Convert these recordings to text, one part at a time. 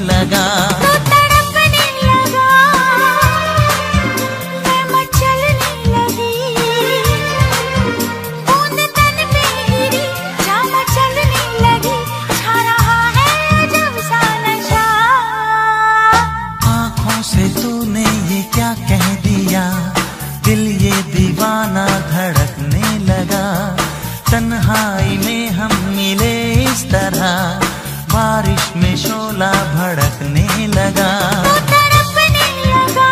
लगा। तो तड़पने लगा, मैं मचलने लगी, बूंद तन पे गिरी, जा मचलने लगी, छा रहा है अजब सा नशा। आँखों से तूने ये क्या कह दिया, दिल ये दीवाना धड़कने लगा। तन्हाई में हम मिले इस तरह, बारिश में शोला भड़कने लगा। तो तड़पने लगा,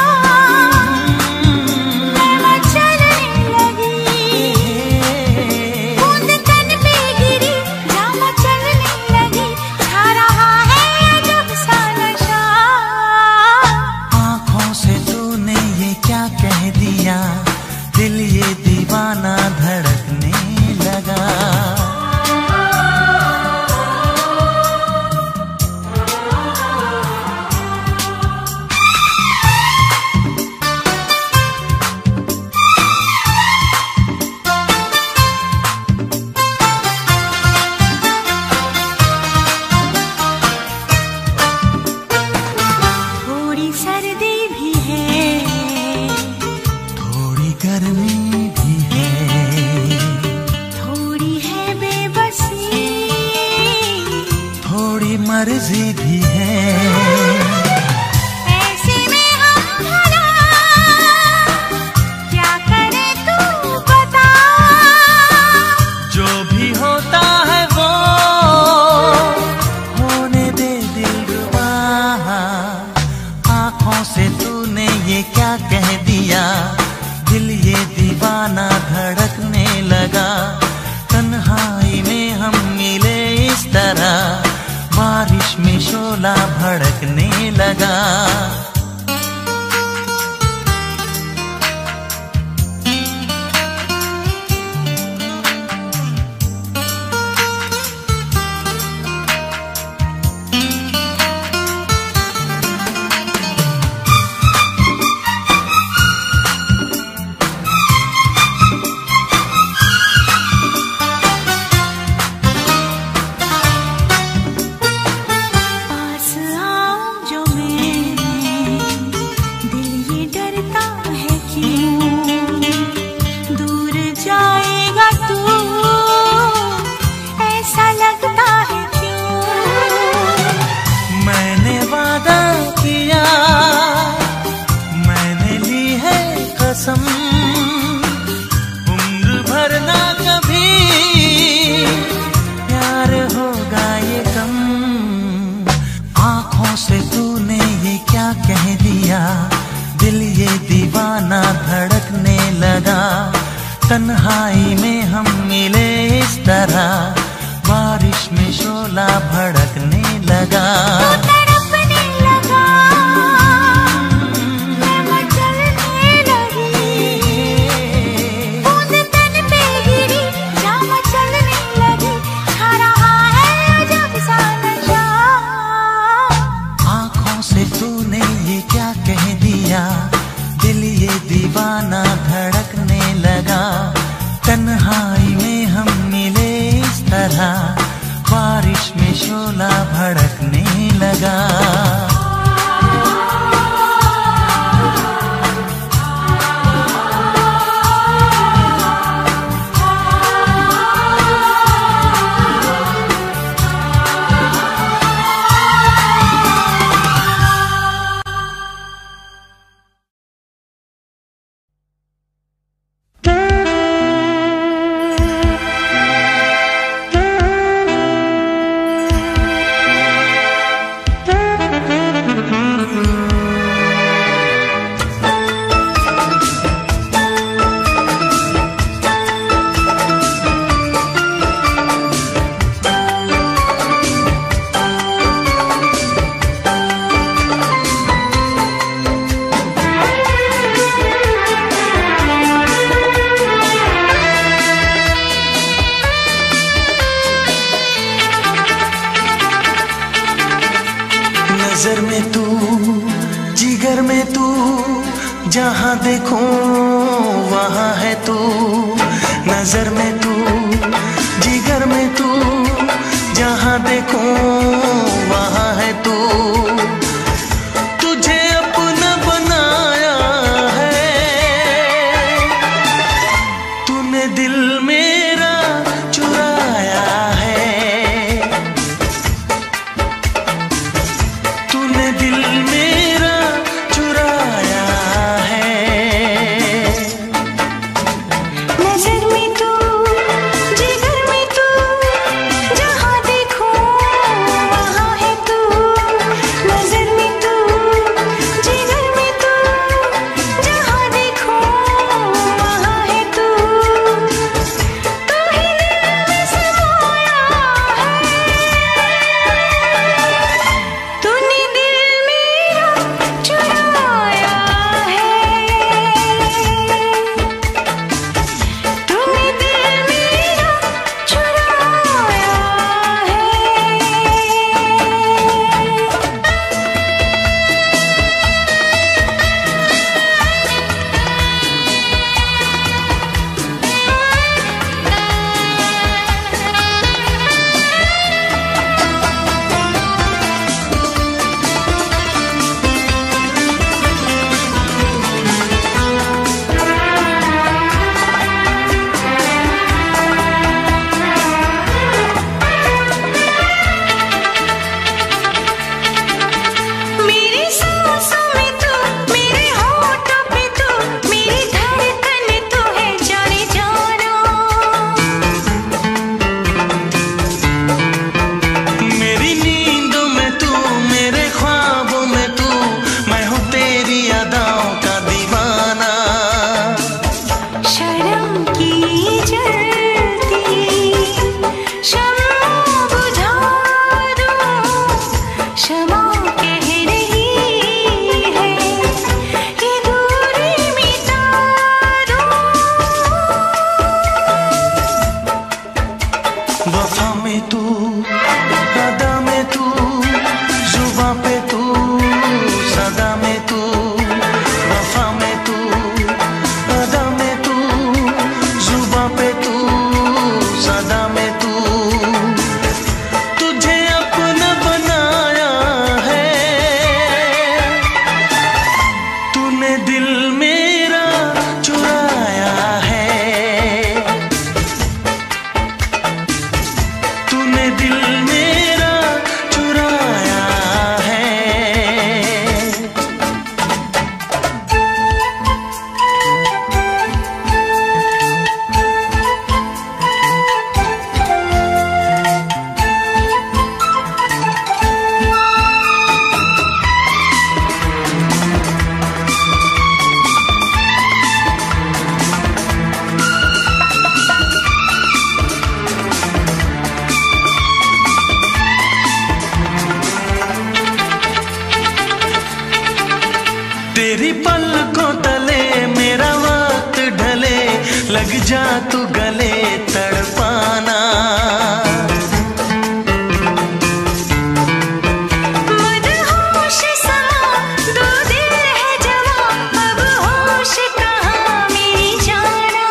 मैं मचलने लगी, बूंद तन पे गिरी, जा मचलने लगी, छा रहा है अजब सा नशा। आँखों से तूने ये क्या कह दिया, दिल ये दीवाना धड़कने लगा। थोड़ी सर्दी भी है, थोड़ी गर्मी भी है, थोड़ी है बेबसी, थोड़ी मर्जी भी है। ऐसे में हम भला क्या करें तू बता। जो भी होता है वो होने दे दिलरुबा। आँखों से तूने ये क्या कह दिया, दिल ये दीवाना धड़कने लगा। तन्हाई में हम मिले इस तरह, बारिश में शोला भड़कने लगा। पास आऊं जो मैं, दिल ये डरता है क्यों, दूर जाएगा तू, ऐसा लगता है क्यों। मैंने वादा किया, मैंने ली है कसम, उम्र भर ना कभी प्यार होगा ये कम। आँखों से तूने ये क्या कह दिया, दिल ये दीवाना धड़कने लगा। तन्हाई में हम मिले इस तरह, बारिश में शोला भड़कने लगा। तो तड़पने लगा, मैं मचलने लगी, बूंद तन पे गिरी, जा मचलने लगी, छा रहा है अजब सा नशा। आँखों से तूने ये क्या कह दिया, दिल ये दीवाना धड़कने लगा। तन्हाई में हम मिले इस तरह, बारिश में शोला भड़कने लगा। नजर में तू, जिगर में तू, जहाँ देखूं वहाँ है तू। नजर में तू, जिगर में तू, जहाँ देखूं वहाँ है तू। जा तू गले तड़पाना। मदहोश समा दो दिल है जवां, अब होश कहाँ मेरी जाना।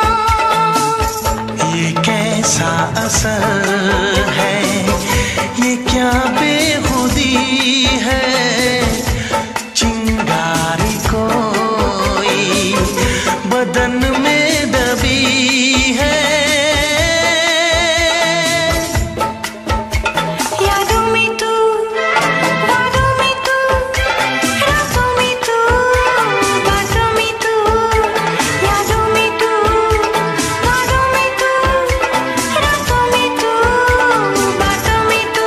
ये कैसा असर है, ये क्या बेखुदी है, चिंगारी कोई बदन में दबी है। यादों में तू, वादों में तू, रातों में तू, बातों में तू, यादों में तू, वादों में तू, रातों में तू, बातों में तू,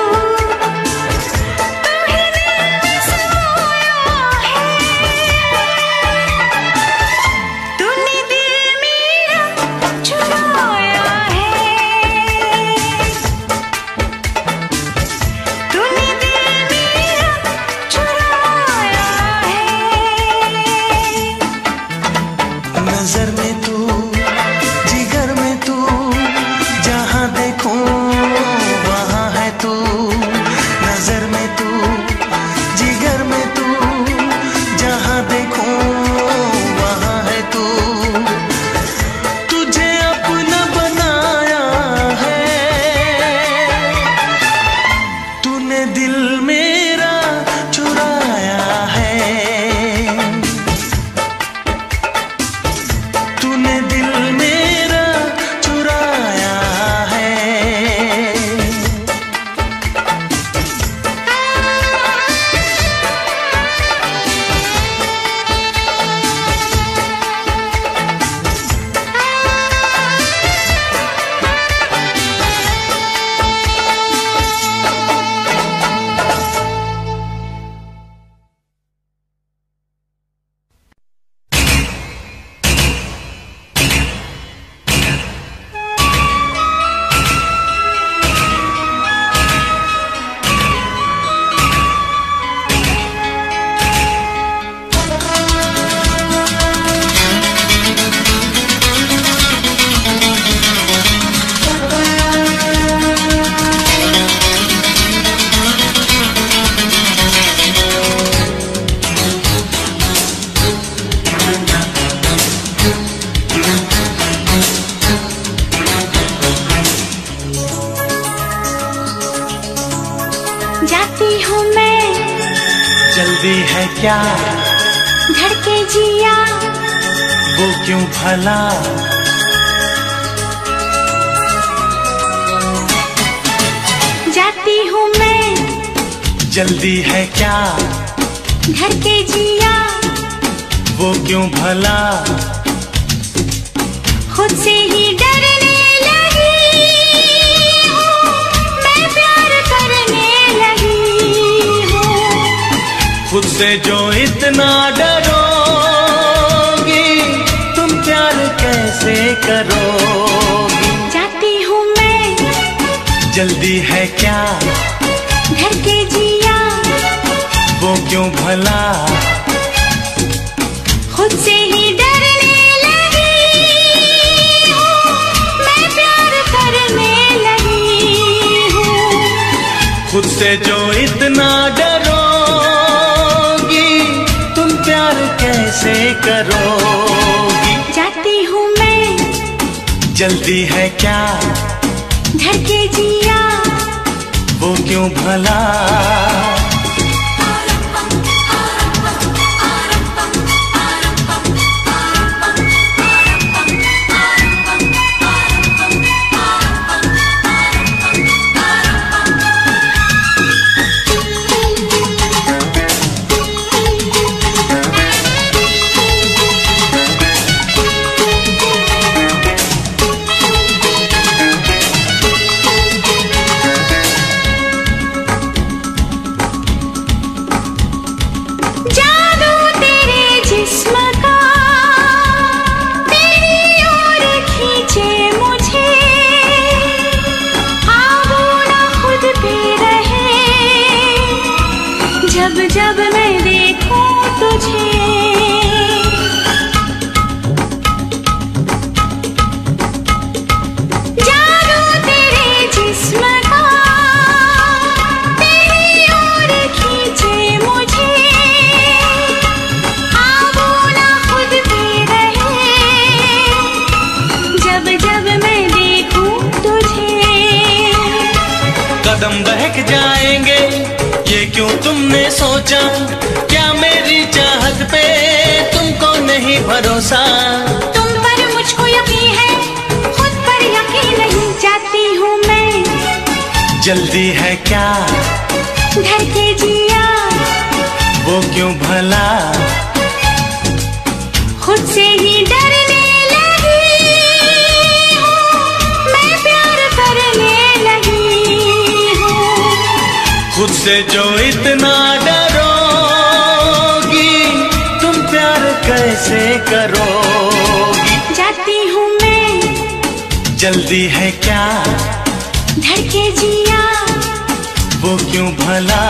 तू ही दिल में समाया है। तूने दिल मेरा चुराया है, तूने दिल मेरा चुराया है। नजर में तू, जिगर में तू, जहाँ देखूं वहाँ है तू। नजर में तू, जिगर में तू, जहाँ देखूं वहाँ है तू। तुझे अपना बनाया है, तूने दिल मेरा चुराया है, तूने दिल मेरा चुराया है। जाती हूँ मैं, जल्दी है क्या, धड़के जिया, वो क्यों भला। जाती हूँ मैं, जल्दी है क्या, धड़के जिया, वो क्यों भला। खुद से ही डरने लगी हूँ, मैं प्यार करने लगी हूँ। खुद से जो इतना डरोगी, तुम प्यार कैसे करोगी। जाती हूँ मैं, जल्दी है क्या, धड़के जिया, वो क्यों भला। खुद से ही डरने लगी हूँ, मैं प्यार करने लगी हूँ। खुद से जो इतना डरोगी, तुम प्यार कैसे करोगी। जाती हूँ मैं, जल्दी है क्या, धड़के जिया, वो क्यों भला। जब मैं देखूं तुझे भरोसा। तुम पर मुझको यकीन है, खुद पर यकीन नहीं। जाती हूँ मैं, जल्दी है क्या घर के जिया, वो क्यों भला खुद से ही डरने लगी हूँ, मैं प्यार करने लगी हूँ। खुद से जो इतना डरोगी, तुम प्यार कैसे करोगी। जाती हूँ मैं, जल्दी है क्या धड़के जिया, वो क्यों भला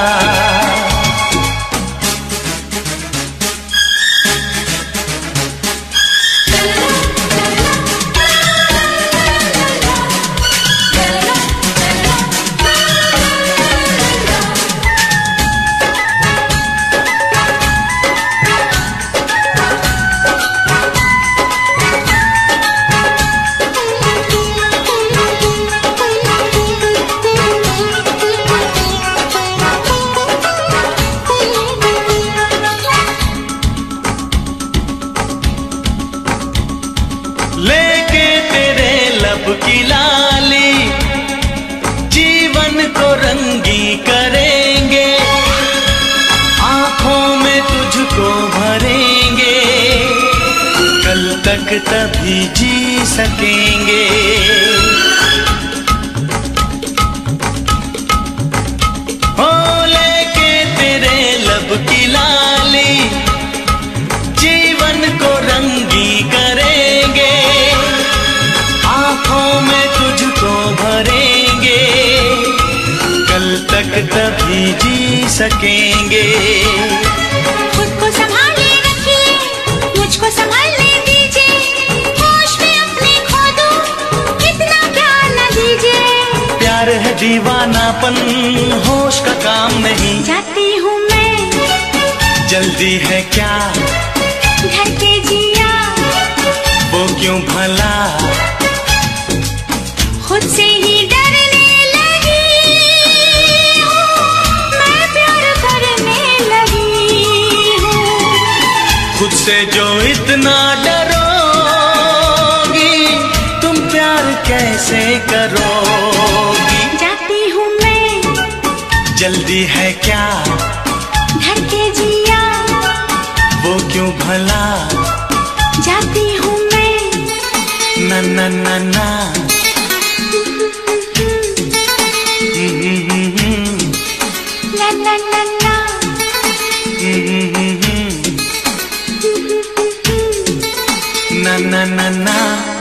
लेके तेरे लब की लाली, जीवन को रंगी करेंगे, आंखों में तुझको भरेंगे, कल तक तभी जी सकेंगे। हो लेके तेरे लब की लाली, जीवन को रंगी करेंगे, आंखों में तुझको भरेंगे, कल तक तभी जी सकेंगे। खुद को संभाले रखिए, मुझको संभालने दीजिए, होश में अपने खो दूं, इतना प्यार न दीजिए। प्यार है दीवानापन, होश का काम नहीं। जाती हूँ मैं, जल्दी है क्या घर के जिया, वो क्यों भला खुद से ही डरने लगी हूँ, मैं प्यार करने लगी हूँ। खुद से जो इतना डरोगी, तुम प्यार कैसे करोगी। जाती हूँ मैं, जल्दी है क्या घर के जिया, वो क्यों भला जाती हूँ मैं, ना ना ना ना ला ला ला ला, ना ना ना ना।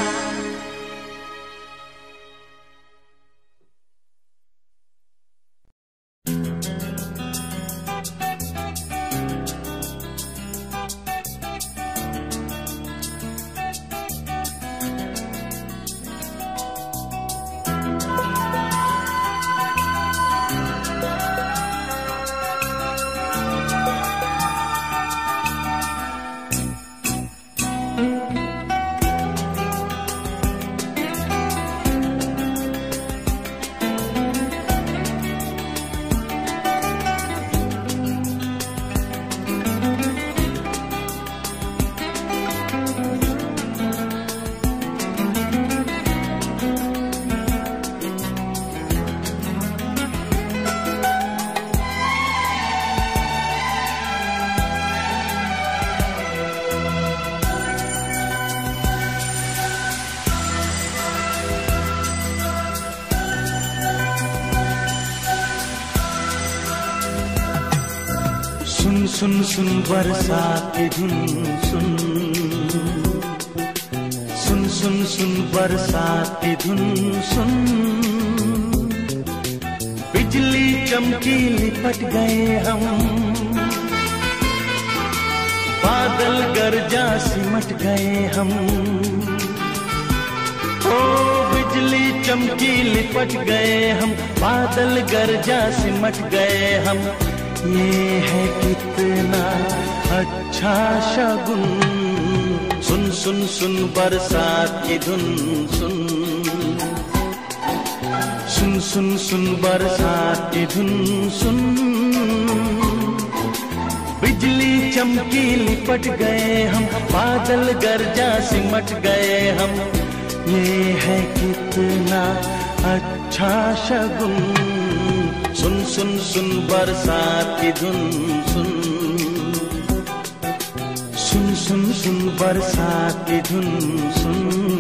सुन सुन सुन बरसात की धुन सुन, सुन सुन सुन बरसात की धुन सुन, बिजली चमकी लिपट गए हम, बादल गरजा सिमट गए हम। ओ बिजली चमकी लिपट गए हम, बादल गरजा सिमट गए हम। ये है कितना अच्छा शगुन, सुन सुन सुन बरसात की धुन सुन, सुन सुन सुन बरसात की धुन सुन, बिजली चमकी लिपट गए हम, बादल गरजा सिमट गए हम। ये है कितना अच्छा शगुन, सुन सुन सुन बरसात की धुन, सुन सुन सुन सुन बरसात की धुन, सुन।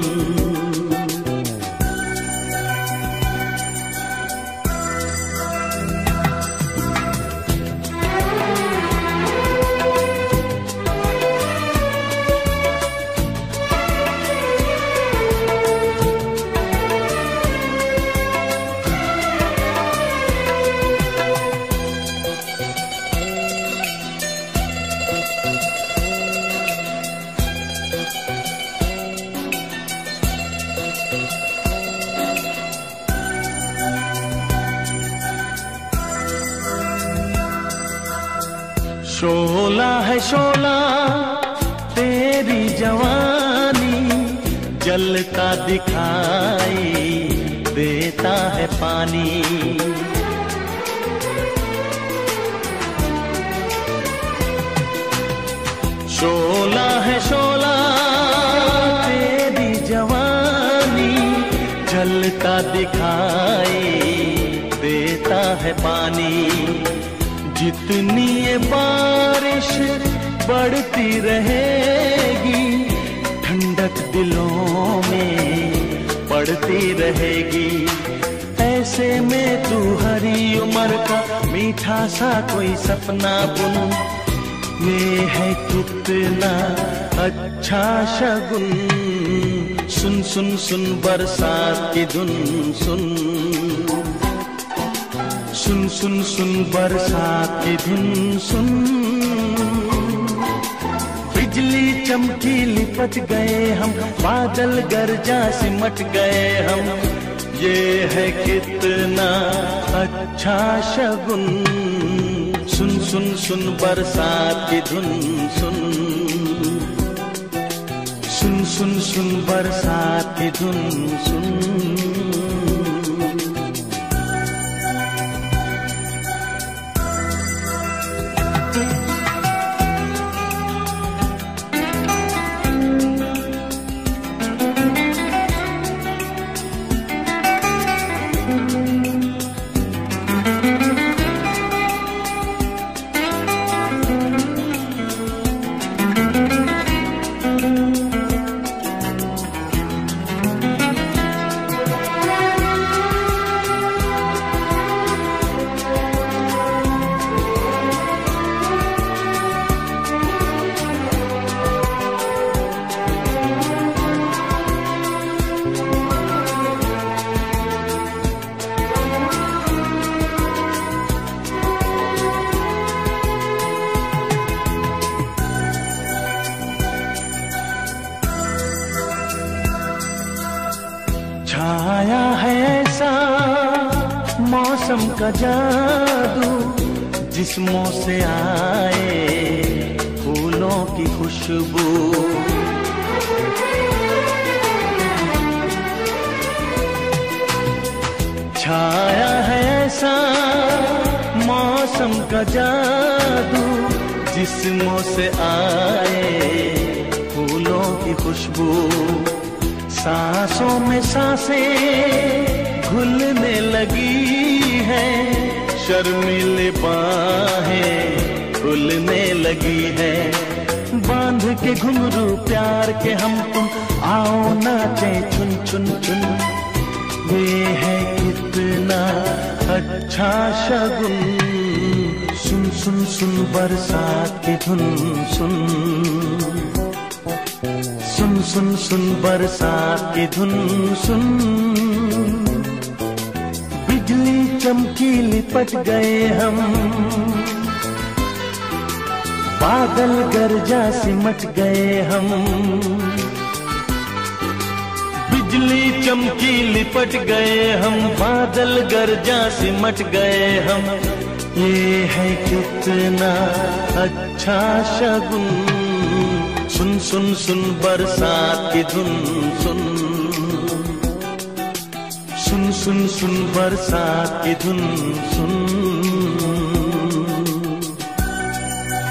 शोला है शोला तेरी जवानी, जलता दिखाई देता है पानी। शोला है शोला तेरी जवानी, जलता दिखाई देता है पानी। जितनी ये बारिश बढ़ती रहेगी, ठंडक दिलों में पड़ती रहेगी। ऐसे में तू हरी उम्र का मीठा सा कोई सपना बुन, ये है कितना अच्छा शगुन। सुन सुन सुन बरसात की धुन, सुन सुन सुन सुन बरसात की धुन, सुन। बिजली चमकी लिपट गए हम, बादल गरजा सिमट गए हम। ये है कितना अच्छा शगुन, सुन सुन सुन बरसात की धुन, सुन सुन सुन सुन बरसात की धुन, सुन। छाया है ऐसा मौसम का जादू, जिस्मों से आए फूलों की खुशबू। छाया है ऐसा मौसम का जादू, जिस्मों से आए फूलों की खुशबू। सांसों में सांसें घुलने लगी है, शर्मीले बाहें खुलने लगी है। बांध के घुंघरू प्यार के हम तुम, आओ नाचे चुन चुन चुन। ये है कितना अच्छा शगुन, सुन सुन सुन बरसात की धुन, सुन सुन सुन सुन बरसात की धुन, सुन। बिजली चमकी लिपट गए हम, बादल गरजा सिमट गए हम। बिजली चमकी लिपट गए हम, बादल गरजा सिमट गए हम। ये है कितना अच्छा शगुन, सुन सुन सुन बरसात की धुन, सुन सुन सुन सुन बरसात की धुन, सुन।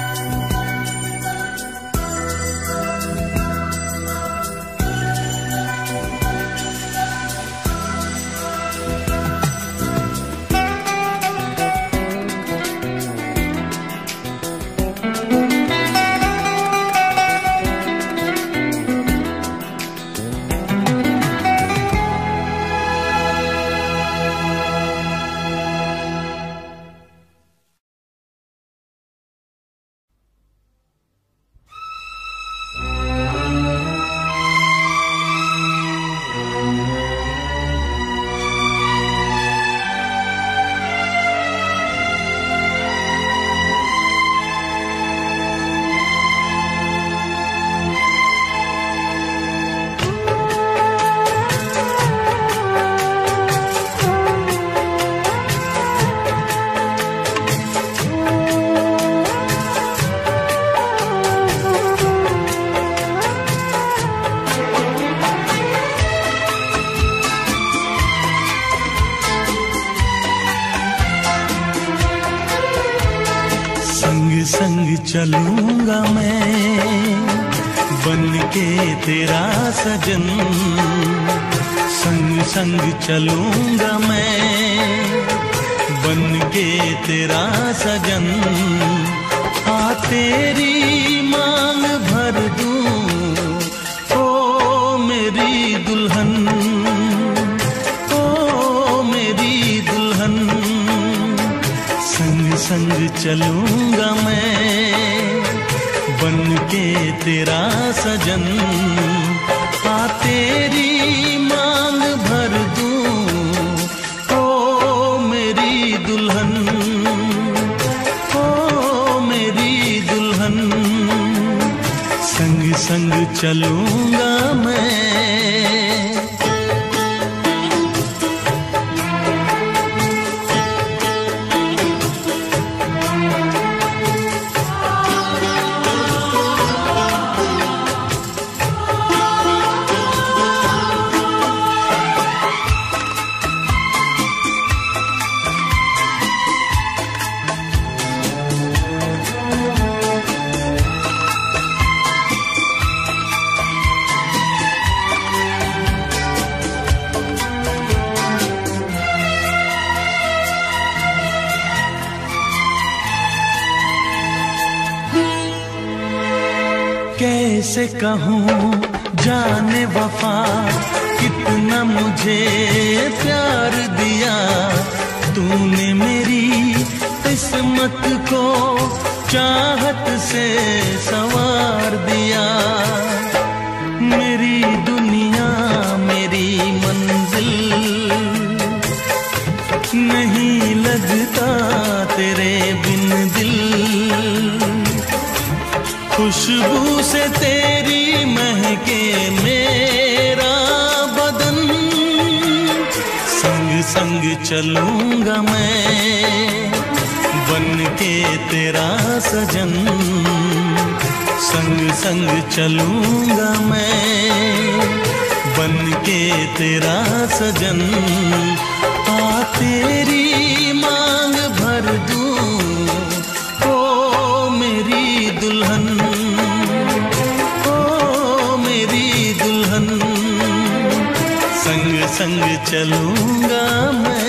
चलूंगा मैं बन के तेरा सजन, संग संग चलूंगा मैं बन के तेरा सजन। आ तेरी मांग भर दूं ओ मेरी दुल्हन, ओ मेरी दुल्हन। संग संग चलूंगा मैं बन के तेरा सजन। आ तेरी मांग भर दूं ओ मेरी दुल्हन, ओ मेरी दुल्हन। संग संग चलूंगा मैं। कैसे कहूँ जाने वफा कितना मुझे प्यार दिया तूने, मेरी किस्मत को चाहत से संवार दिया। मेरी दुनिया मेरी मंजिल नहीं लगता तेरे बिन दिल। खुशबू से तेरी महके मेरा बदन, संग संग चलूंगा मैं बन के तेरा सजन। संग संग चलूंगा मैं बन के तेरा सजन। आ तेरी मांग भर दूं ओ मेरी दुल्हन, ओ मेरी दुल्हन। संग संग चलूंगा मैं।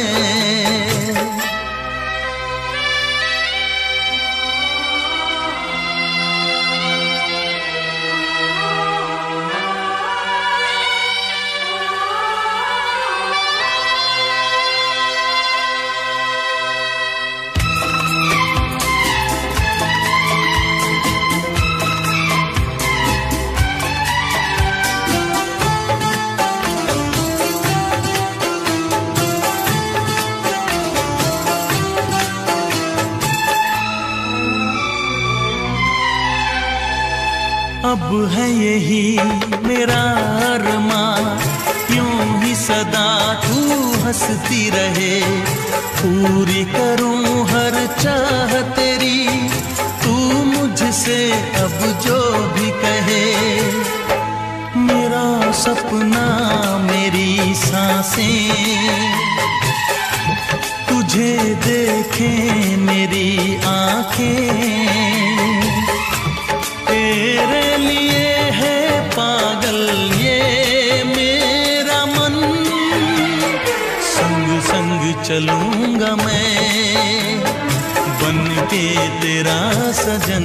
अब है यही मेरा अरमां, यूं ही सदा तू हंसती रहे। पूरी करूं हर चाह तेरी, तू मुझसे अब जो भी कहे। मेरा सपना मेरी सांसें तुझे देखें मेरी आंखें। तेरे लिए है पागल ये मेरा मन, संग संग चलूंगा मैं बन के तेरा सजन।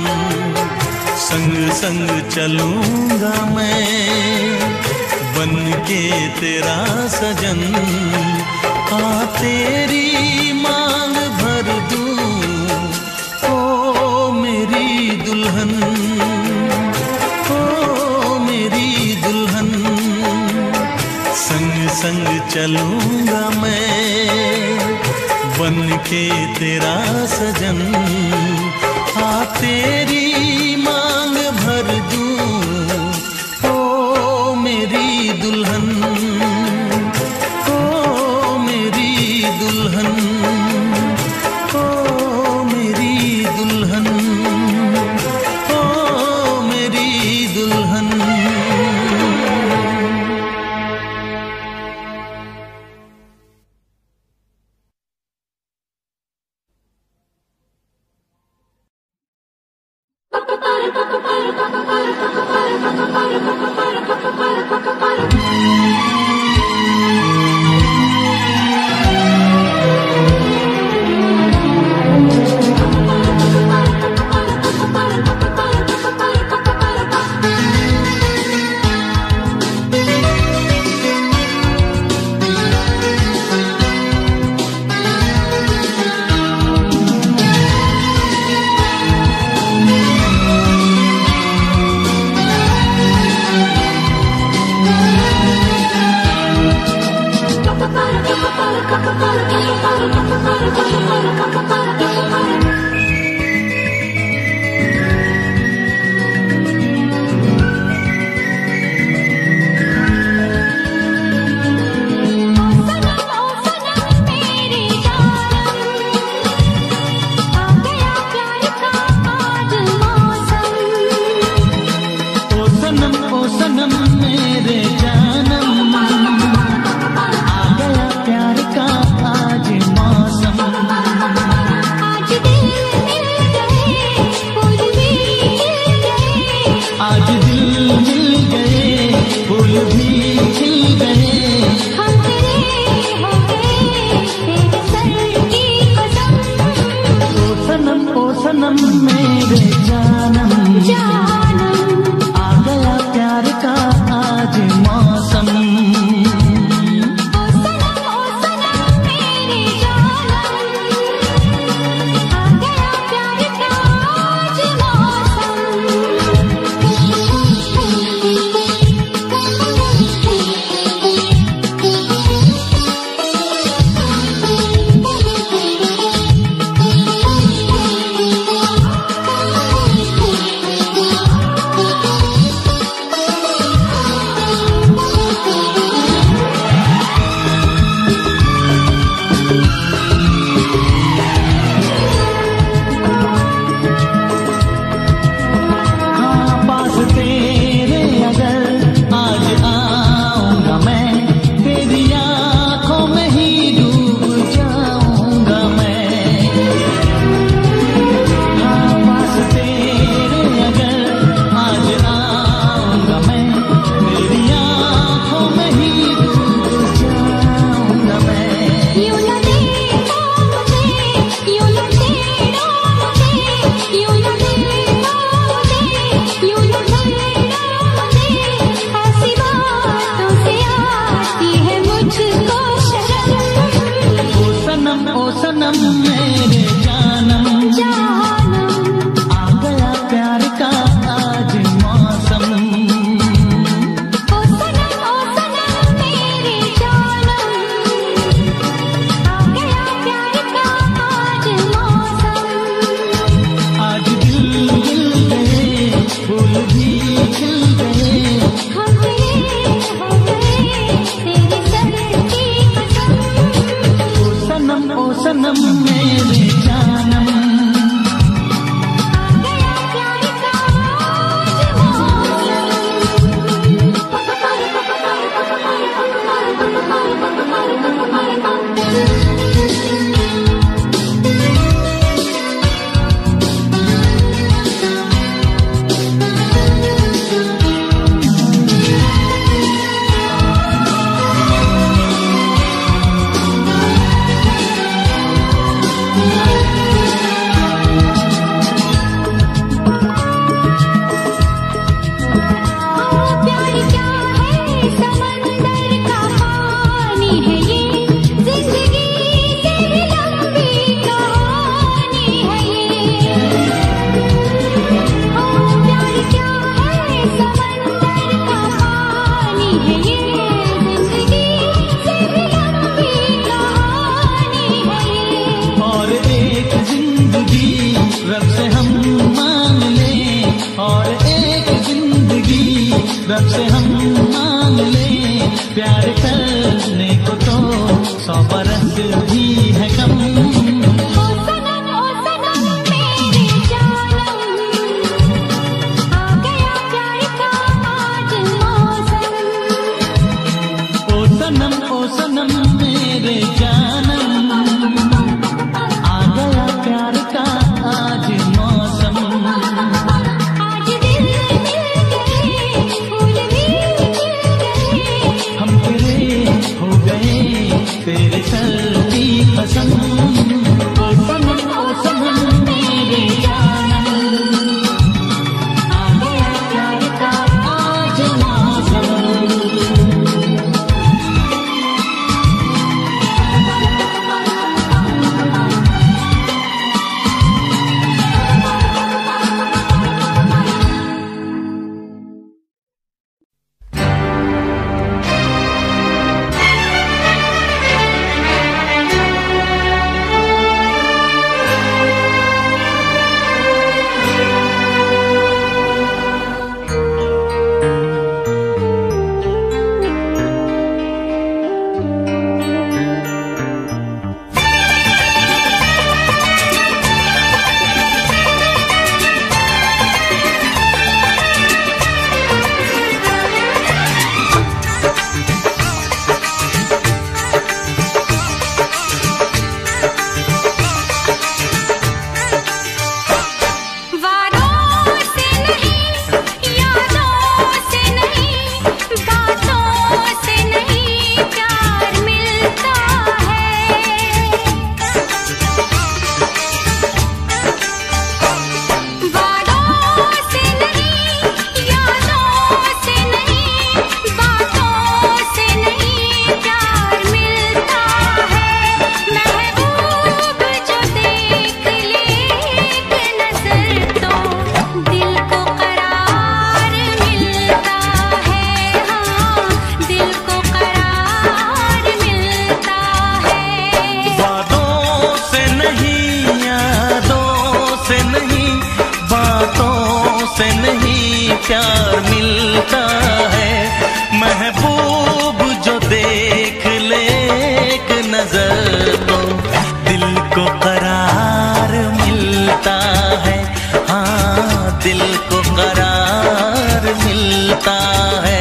संग संग चलूंगा मैं बन के तेरा सजन। आ तेरी मांग भर दूं ओ मेरी दुल्हन, ओ मेरी दुल्हन। संग संग चलूंगा मैं बन के तेरा सजन। आ तेरी मांग भर दूं ओ मेरी दुल्हन, ओ मेरी दुल्हन। रब से हम मांग ले प्यार करने को तो 100 बरस भी है कम। ओ सनम मेरे जानम, आ गया प्यार का आज मौसम। ओ सनम मेरे जानम, आ गया प्यार का आज मौसम। आज दिल प्यार मिलता है। महबूब जो देख ले एक नजर तो दिल को करार मिलता है। हाँ, दिल को करार मिलता है।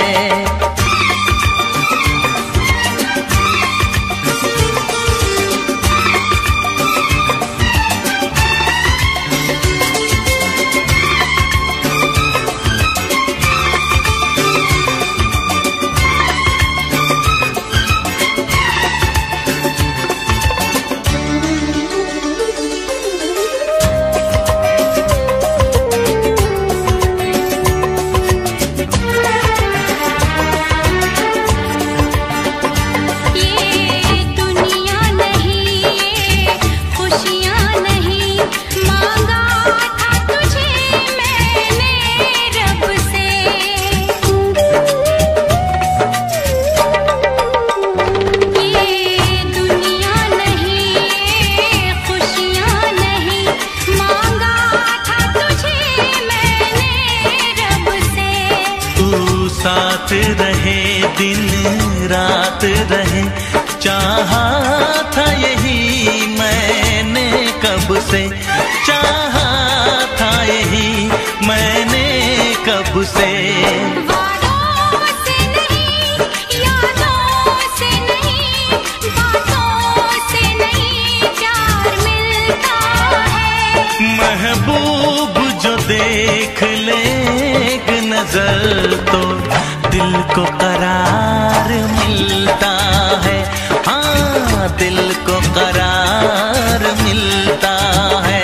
साथ रहे दिन रात रहे, चाहा था यही मैंने कब से, चाहा था यही मैंने कब से। वादों से नहीं, यादों से नहीं, बातों से नहीं प्यार मिलता है। महबूब जो देख ले एक नजर तो दिल को करार मिलता है। हाँ, दिल को करार मिलता है।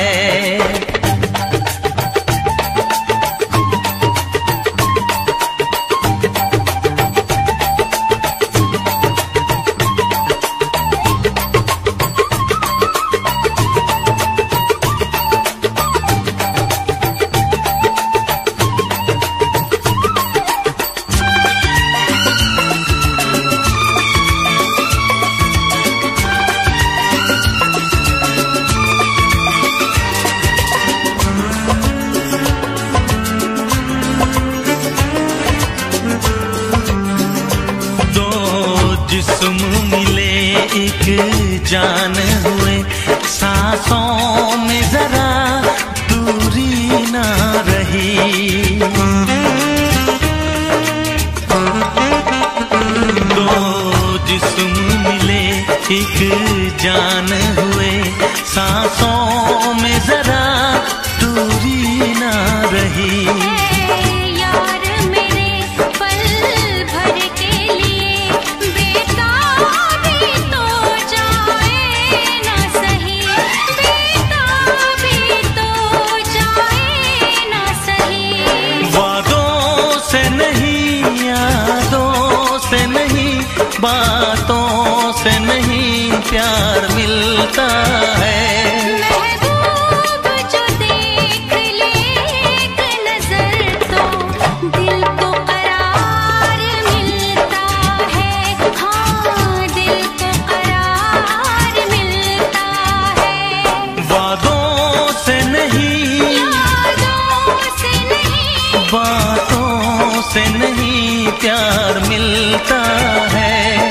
जिस्म मिले एक जान हुए, सांसों में जरा दूरी ना रही। दो जिस्म मिले एक जान हुए, सांसों में जरा दूरी ना रही। बातों से नहीं प्यार मिलता है। महबूब जो देख ले एक नजर तो दिल को करार मिलता है। हाँ, दिल को करार मिलता है। वादों से नहीं, यादों से नहीं, बातों से नहीं प्यार मिलता है।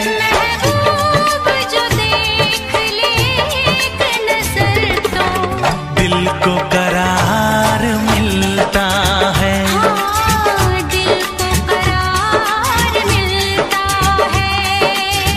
दिल को करार मिलता है। हाँ, दिल को करार मिलता है।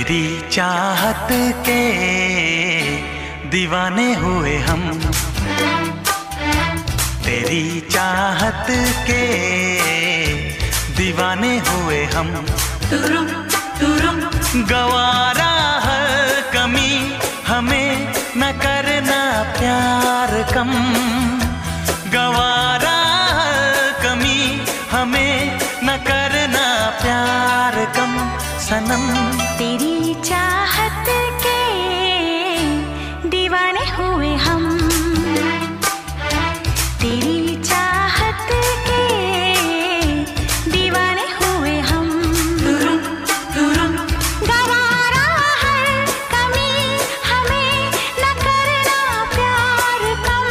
तेरी चाहत के दीवाने हुए हम, तेरी चाहत के दीवाने हुए हम। गवारा हर कमी हमें न करना प्यार कम, गवारा हर कमी हमें न करना प्यार कम सनम। तेरी चाहत के दीवाने हुए हम, तेरी चाहत के दीवाने हुए हम। गवारा हर कमी हमें न करना प्यार कम,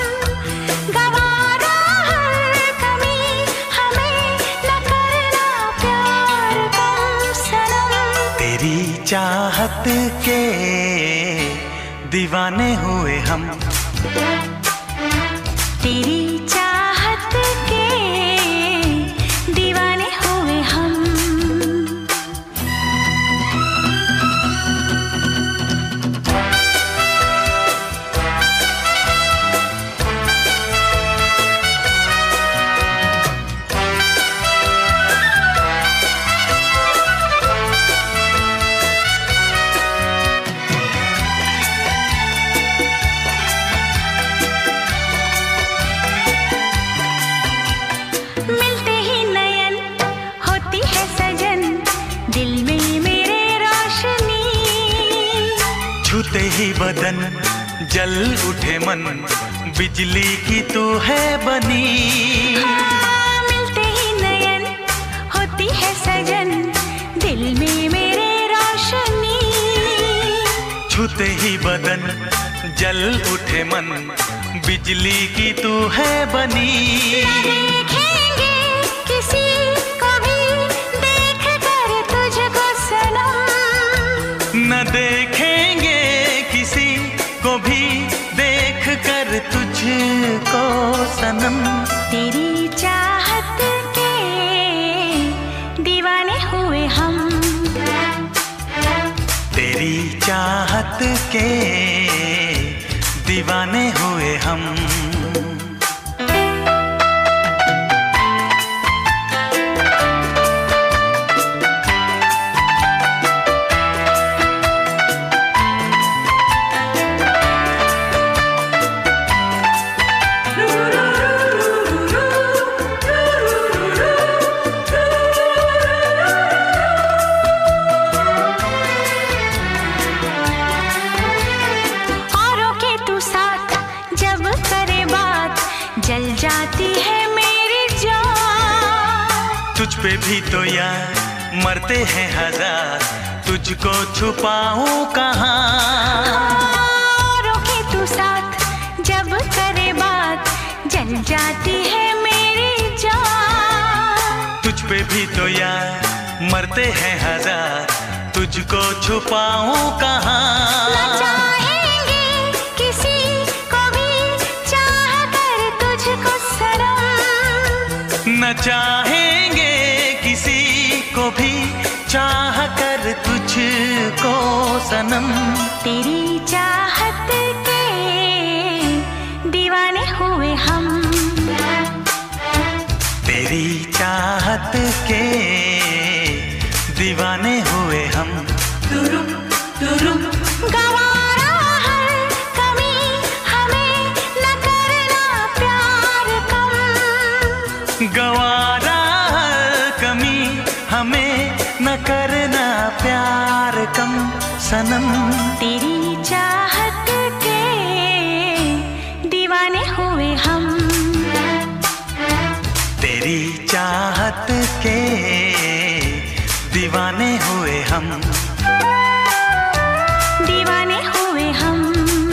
गवारा हर कमी हमें न करना प्यार कम सनम। तेरी चाहत के दीवाने हुए हम, तेरी चाहत के दीवाने हुए हम। मिलते ही नयन होती है सजन, दिल में मेरे रोशनी। छूते ही बदन जल उठे मन, बिजली की तू है बनी। मिलते ही नयन होती है सजन, दिल में मेरे रोशनी। छूते ही बदन जल उठे मन, बिजली की तू है बनी। देखेंगे किसी को भी देख कर तुझको सनम, न देखेंगे किसी को भी देख कर तुझको सनम। तेरी चाहत के दीवाने हुए हम, तेरी चाहत के दीवाने हुए हम। औरों के तू साथ जब करे बात, जल जाती है मेरी जान। तुझ पे भी तो यार मरते हैं हजार, तुझको छुपाऊं कहाँ। औरों के तू साथ जब करे बात, जल जाती है मेरी जान। तुझ पे भी तो यार मरते हैं हजार, तुझको छुपाऊं कहाँ। न चाहेंगे किसी को भी चाह कर तुझको सनम, न चाहेंगे किसी को भी चाह कर तुझको सनम। तेरी चाहत के दीवाने हुए हम, तेरी चाहत के दीवाने हुए हम। गवारा हर कमी हमें न करना प्यार कम, गवारा हर कमी हमें न करना प्यार कम सनम। तेरी चाहत के दीवाने हुए हम, तेरी चाहत के दीवाने हुए हम, दीवाने हुए हम,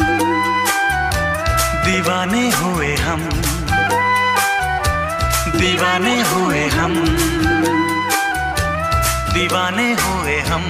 दीवाने हुए हम, दीवाने हुए हम, दीवाने हुए हम।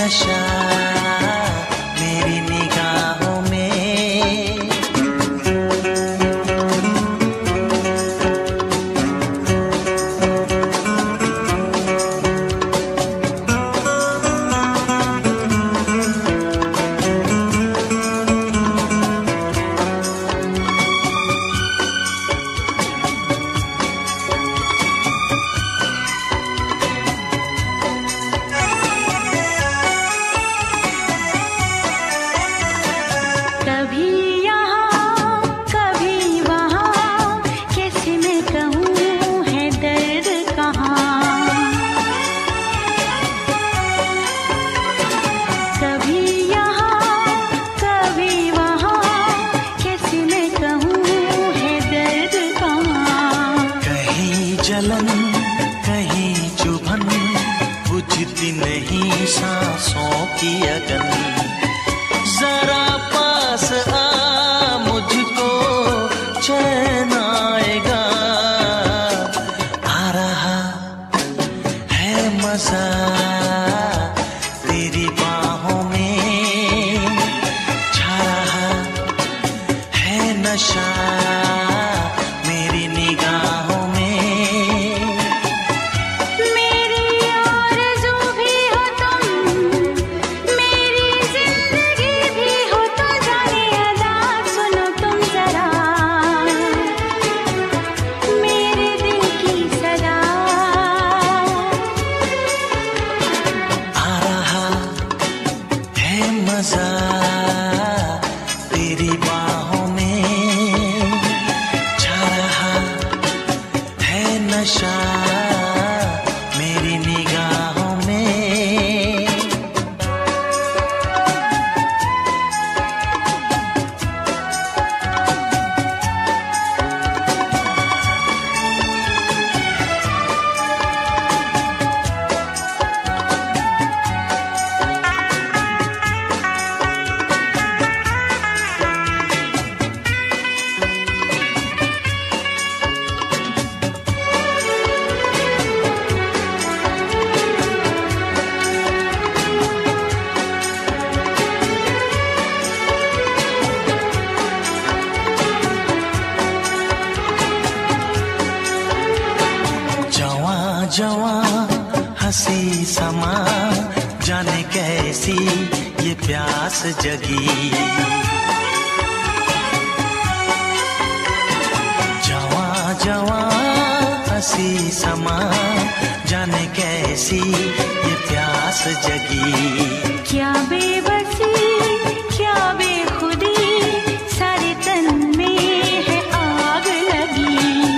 नशा मेरी निगाहों में। जलन कहीं चुभन बुझती नहीं सांसों की अगन। जरा पास आ मुझको चैन आएगा। आ रहा है मजा तेरी बाहों में। छा रहा है नशा मेरी निगाहों में। मजा तेरी बाहों में। छा रहा है नशा मेरी निगाहों में। जवां हंसी समा जाने कैसी ये प्यास जगी। जवां जवां हंसी समा जाने कैसी ये प्यास जगी। क्या बेबसी क्या बेखुदी सारे तन में है आग लगी।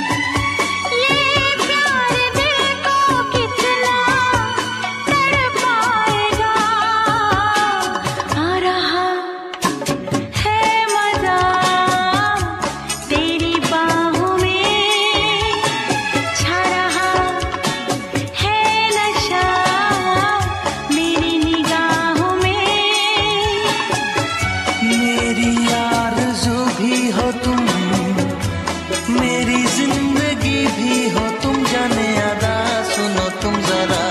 मेरी जिंदगी भी हो तुम जाने अदा सुनो तुम जरा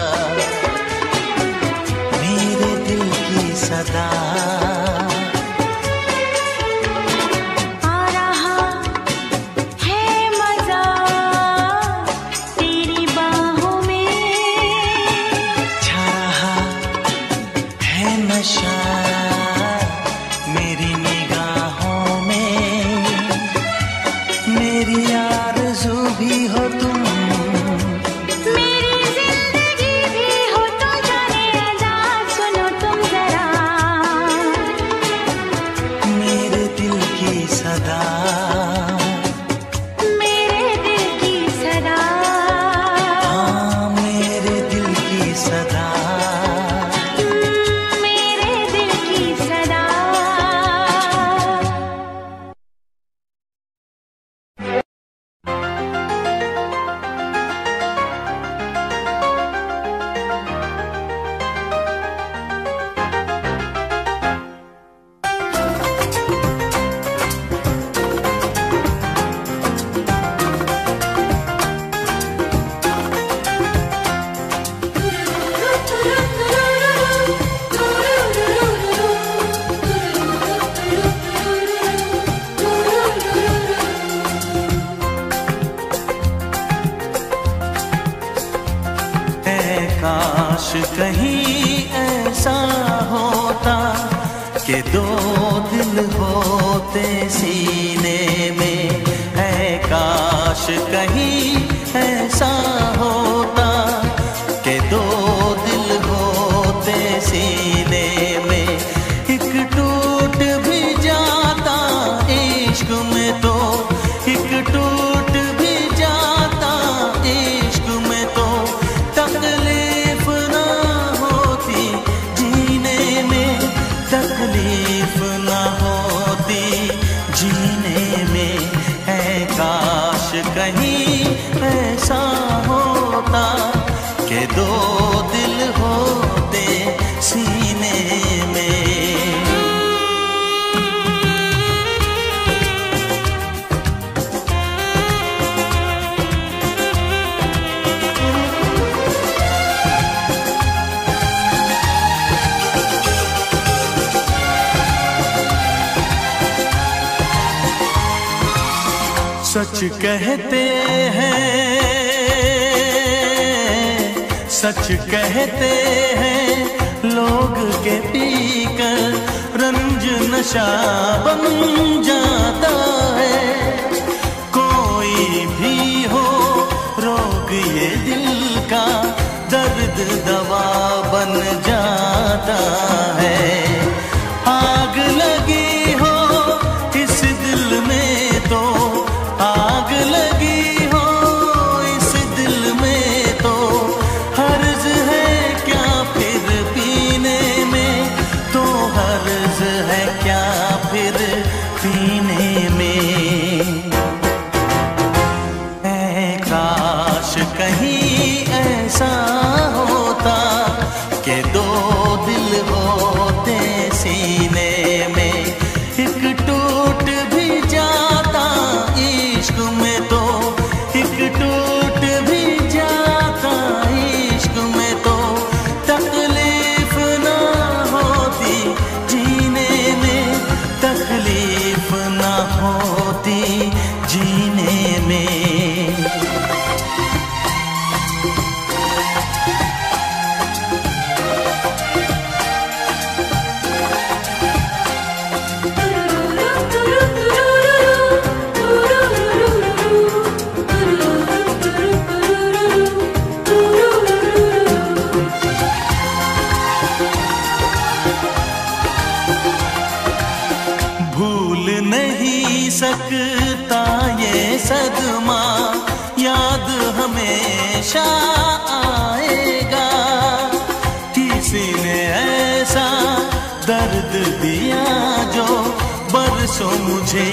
मेरे दिल की सदा। आ रहा है मजा तेरी बाहों में। छा रहा है नशा मेरी निगाहों में। मेरी आरज़ू भी हो तुम मेरी जिंदगी भी हो तुम जाने अदा सुनो तुम जरा मेरे दिल की सदा। मेरे दिल की सदा। हाँ मेरे दिल की सदा। मेरे दिल कहीं ऐसा होता कि दो दिल होते सीने में, है काश कहीं ऐसा होता कि दो दिल होते सीने में। एक टूट भी जाता इश्क में तो, एक टूट भी जाता इश्क में तो, तकलीफ ना होती जीने में, तकलीफ ना होती जीने में। है काश कहीं ऐसा होता कि दो दिल होते सीने में। सच कहते हैं, सच कहते हैं लोग के पीकर रंज नशा बन जाता है। कोई भी हो रोग ये दिल का, दर्द दवा बन जाता है। आग लगी हो इस दिल में तो, आग लगी हो इस दिल में तो, हर्ज है क्या फिर पीने में, तो हर्ज है क्या फिर पीने में। है काश कहीं ऐसा होता कि दो दिल होते सीने में। एक टूट भी जाता इश्क में तो, एक टूट भी जाता इश्क में तो, तकलीफ ना होती जीने में, तकलीफ ना होती जीने में। भूल नहीं सकता ये सदमा, याद हमेशा आएगा। किसी ने ऐसा दर्द दिया जो बरसों मुझे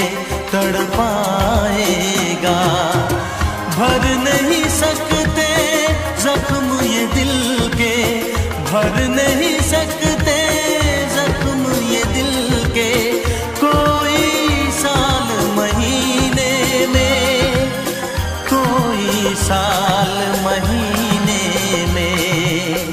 तड़पाएगा। भर नहीं सकते जख्म ये दिल के, भर नहीं सकते जख्म ये दिल के, कोई साल महीने में, कोई साल महीने में।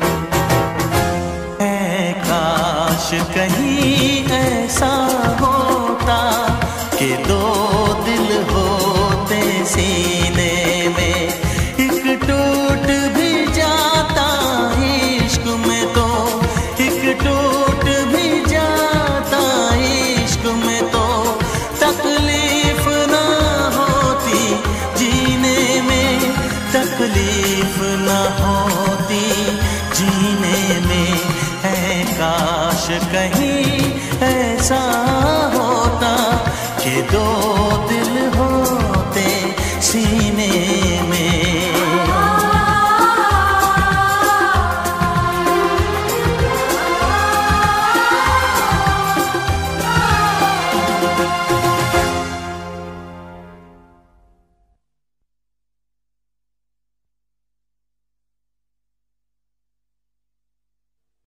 है काश कहीं ऐसा होता कि दो दिल होते सीने में। एक टूट भी जाता इश्क में तो, एक टूट भी जाता इश्क में तो, तकलीफ ना होती जीने में, तकलीफ ना होती जीने में। है काश कहीं ऐसा होता कि दो दिल